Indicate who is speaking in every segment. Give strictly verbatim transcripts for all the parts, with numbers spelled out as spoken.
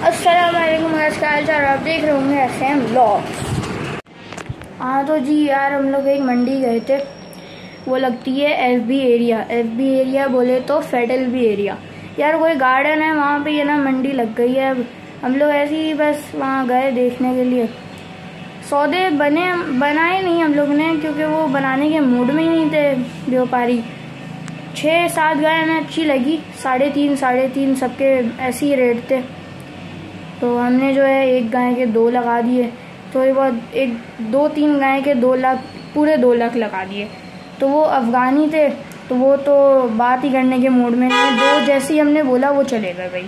Speaker 1: अस्सलामुअलैकुम, क्या हाल चाल। आप देख रहे होंगे एफ एम व्लॉग्स। हाँ तो जी यार, हम लोग एक मंडी गए थे, वो लगती है F B area. F B area बोले तो फेडरल बी एरिया। यार कोई गार्डन है वहाँ पे, ये ना मंडी लग गई है। अब हम लोग ऐसे ही बस वहाँ गए देखने के लिए। सौदे बने बनाए नहीं हम लोग ने, क्योंकि वो बनाने के मूड में ही नहीं थे व्यापारी। छः सात गाय हमें अच्छी लगी, साढ़े तीन साढ़े तीन सबके ऐसे ही रेट थे। तो हमने जो है एक गाय के दो लगा दिए, थोड़ी बहुत एक दो तीन गाय के दो लाख पूरे दो लाख लगा दिए। तो वो अफ़गानी थे, तो वो तो बात ही करने के मूड में नहीं। दो जैसे ही हमने बोला वो चले गए भाई।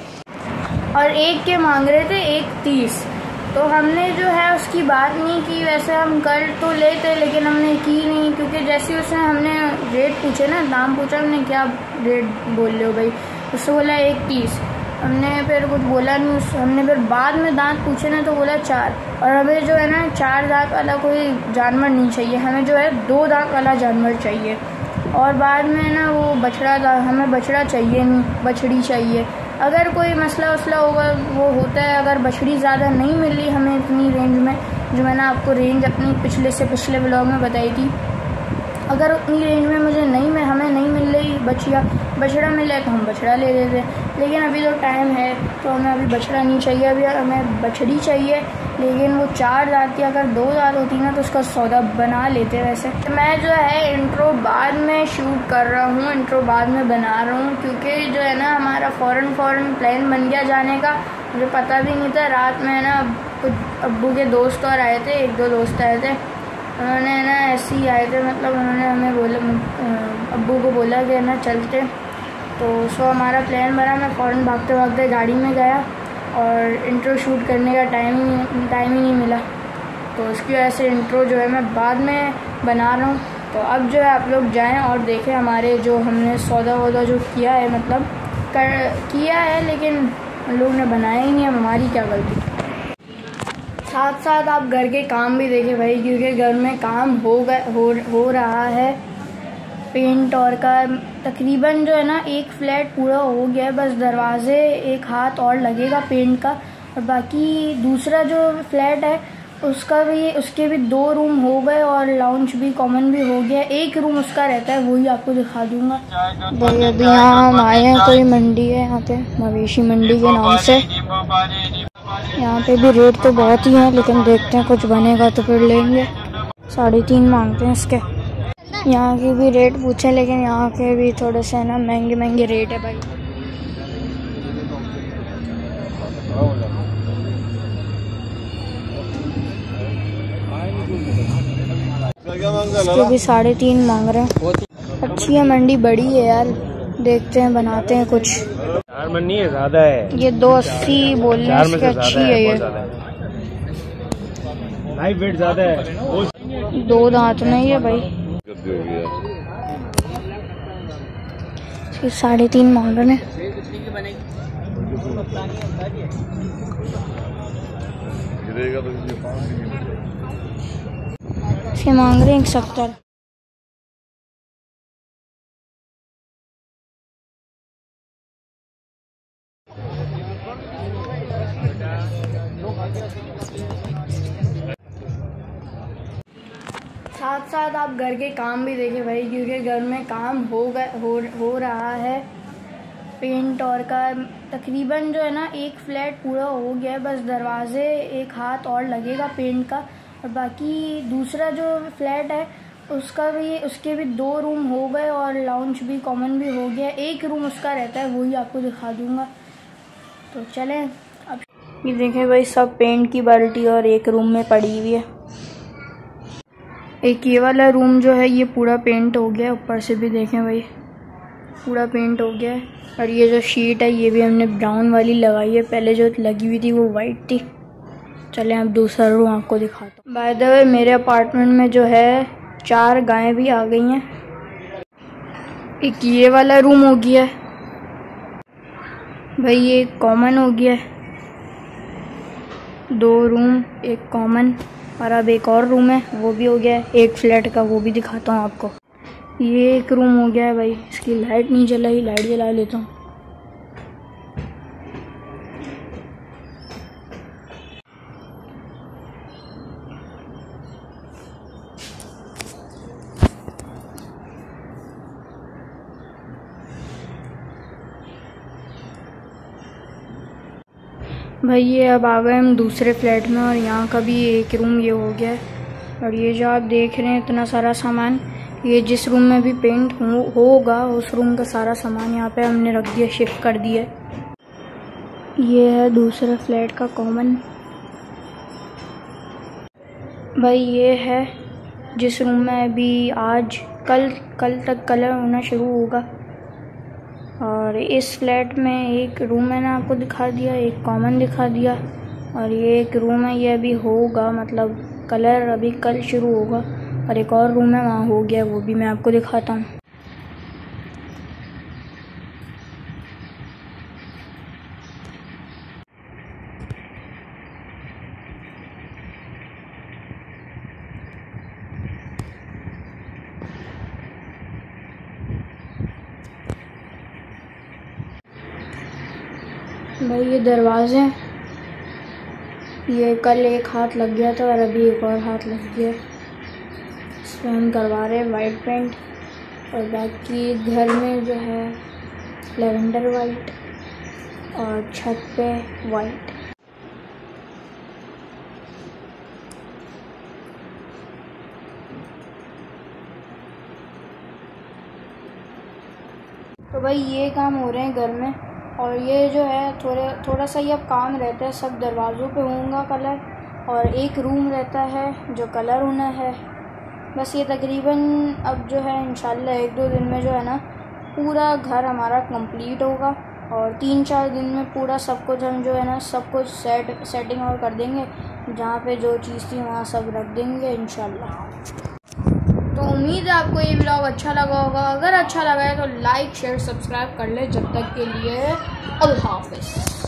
Speaker 1: और एक के मांग रहे थे एक तीस, तो हमने जो है उसकी बात नहीं की। वैसे हम कर तो लेते, लेकिन हमने की नहीं, क्योंकि जैसे उसने हमने रेट पूछे ना, दाम पूछा, हमने क्या रेट बोल रहे हो भाई, उससे बोला एक तीस। हमने फिर कुछ बोला नहीं। हमने फिर बाद में दांत पूछे ना, तो बोला चार। और हमें जो है ना चार दांत वाला कोई जानवर नहीं चाहिए, हमें जो है दो दांत वाला जानवर चाहिए। और बाद में ना वो बछड़ा था, हमें बछड़ा चाहिए नहीं, बछड़ी चाहिए। अगर कोई मसला वसला होगा वो होता है। अगर बछड़ी ज़्यादा नहीं मिल रही हमें इतनी रेंज में, जो मैंने आपको रेंज अपनी पिछले से पिछले व्लॉग में बताई थी, अगर उतनी रेंज में मुझे नहीं में हमें नहीं मिल रही बछिया बछड़ा मिले तो हम बछड़ा ले लेते। लेकिन अभी तो टाइम है, तो हमें अभी बछड़ा नहीं चाहिए, अभी हमें बछड़ी चाहिए। लेकिन वो चार दांत की अगर दो दांत होती ना तो उसका सौदा बना लेते। वैसे तो मैं जो है इंट्रो बाद में शूट कर रहा हूँ, इंट्रो बाद में बना रहा हूँ, क्योंकि जो है ना हमारा फ़ौरन फ़ौरन प्लान बन गया जाने का। मुझे पता भी नहीं था। रात में ना कुछ अब्बू के दोस्त और आए थे, एक दो दोस्त आए थे, उन्होंने ना ऐसे ही आए थे, मतलब उन्होंने हमें बोला, अब्बू को बोला कि ना चलते। तो सो हमारा प्लान बना, मैं फ़ौरन भागते भागते गाड़ी में गया और इंट्रो शूट करने का टाइम ही नहीं टाइम ही नहीं मिला। तो उसकी वजह से इंट्रो जो है मैं बाद में बना रहा हूँ। तो अब जो है आप लोग जाएं और देखें हमारे जो हमने सौदा वौदा जो किया है, मतलब कर किया है, लेकिन उन लोग ने बनाया ही नहीं। अब हमारी क्या गलती। साथ साथ आप घर के काम भी देखें भाई, क्योंकि घर में काम हो गए हो, हो रहा है। पेंट और का तकरीबन जो है ना एक फ्लैट पूरा हो गया है, बस दरवाजे एक हाथ और लगेगा पेंट का। और बाकी दूसरा जो फ्लैट है उसका भी उसके भी दो रूम हो गए और लाउंज भी कॉमन भी हो गया। एक रूम उसका रहता है, वही आपको दिखा दूंगा भाई। अभी यहाँ हम आए हैं, कोई मंडी है यहाँ पे, मवेशी मंडी के नाम से। यहाँ पे भी रेट तो बहुत ही है, लेकिन देखते हैं कुछ बनेगा तो फिर लेंगे। साढ़े तीन मांगते हैं इसके। यहाँ की भी रेट पूछे, लेकिन यहाँ के भी थोड़े से ना महंगे महंगे रेट है भाई। इसके भी साढ़े तीन मांग रहे हैं। अच्छी है मंडी, बड़ी है यार। देखते हैं बनाते हैं कुछ।
Speaker 2: चार मंडी है, ज्यादा है ये।
Speaker 1: दो अस्सी बोल रहे हैं इसके, अच्छी है ये।
Speaker 2: लाइव वेट ज्यादा है,
Speaker 1: दो दांत में ही है भाई। इसके साढ़े तीन मांग रहे हैं। इसके मांग रहे हैं एक सत्तर। साथ साथ आप घर के काम भी देखें भाई, क्योंकि घर में काम हो गए हो, हो रहा है। पेंट और का तकरीबन जो है ना एक फ्लैट पूरा हो गया है, बस दरवाजे एक हाथ और लगेगा पेंट का। और बाकी दूसरा जो फ्लैट है उसका भी उसके भी दो रूम हो गए और लाउंज भी कॉमन भी हो गया। एक रूम उसका रहता है, वही आपको दिखा दूंगा। तो चलें अब। ये देखें भाई, सब पेंट की बाल्टी और एक रूम में पड़ी हुई है। एक ये वाला रूम जो है ये पूरा पेंट हो गया, ऊपर से भी देखें भाई पूरा पेंट हो गया है। और ये जो शीट है ये भी हमने ब्राउन वाली लगाई है, पहले जो लगी हुई थी वो वाइट थी। चलें अब दूसरा रूम आपको दिखाता हूँ। बाय द वे मेरे अपार्टमेंट में जो है चार गायें भी आ गई हैं। एक ये वाला रूम हो गया है भाई, ये कॉमन हो गया है, दो रूम एक कॉमन। और अब एक और रूम है, वो भी हो गया है एक फ्लैट का, वो भी दिखाता हूँ आपको। ये एक रूम हो गया है भाई। इसकी लाइट नहीं जलाई, लाइट जला लेता हूँ। भाई ये अब आ गए हम दूसरे फ्लैट में और यहाँ का भी एक रूम ये हो गया है। और ये जो आप देख रहे हैं इतना सारा सामान, ये जिस रूम में भी पेंट हो, होगा उस रूम का सारा सामान यहाँ पे हमने रख दिया, शिफ्ट कर दिया। ये है दूसरे फ्लैट का कॉमन। भाई ये है जिस रूम में अभी आज कल कल तक कलर होना शुरू होगा। और इस फ्लैट में एक रूम मैंने आपको दिखा दिया, एक कॉमन दिखा दिया, और ये एक रूम है ये अभी होगा, मतलब कलर अभी कल शुरू होगा। और एक और रूम है वहाँ हो गया, वो भी मैं आपको दिखाता हूँ। भाई ये दरवाजे, ये कल एक हाथ लग गया था और अभी एक और हाथ लग गया। इसमें हम करवा रहे हैं वाइट पेंट, और बाकी घर में जो है लेवेंडर वाइट और छत पे वाइट। तो भाई ये काम हो रहे हैं घर में। और ये जो है थोड़े थोड़ा सा ये अब काम रहता है, सब दरवाज़ों पे होगा कलर, और एक रूम रहता है जो कलर होना है। बस ये तकरीबन अब जो है इंशाल्लाह एक दो दिन में जो है ना पूरा घर हमारा कंप्लीट होगा, और तीन चार दिन में पूरा सब कुछ हम जो है ना सब कुछ सेट सेटिंग और कर देंगे। जहाँ पे जो चीज़ थी वहाँ सब रख देंगे इंशाल्लाह। तो उम्मीद है आपको ये व्लॉग अच्छा लगा होगा। अगर अच्छा लगा है तो लाइक शेयर सब्सक्राइब कर ले। जब तक के लिए अल्लाह हाफ़िज़।